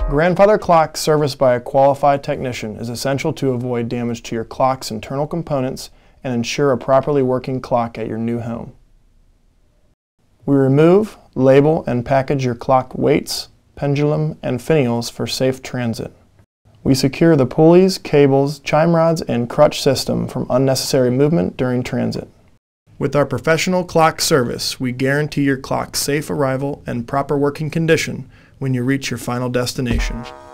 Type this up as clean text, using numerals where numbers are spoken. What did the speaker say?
Grandfather clock service by a qualified technician is essential to avoid damage to your clock's internal components and ensure a properly working clock at your new home. We remove, label, and package your clock weights, pendulum, and finials for safe transit. We secure the pulleys, cables, chime rods, and crutch system from unnecessary movement during transit. With our professional clock service, we guarantee your clock's safe arrival and proper working condition when you reach your final destination.